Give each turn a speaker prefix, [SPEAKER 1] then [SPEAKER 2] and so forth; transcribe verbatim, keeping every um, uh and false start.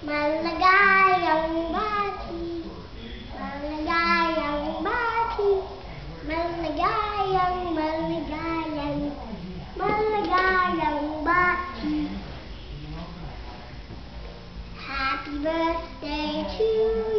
[SPEAKER 1] Maligayang bati, maligayang bati, maligayang, maligayang, maligayang bati. Happy birthday to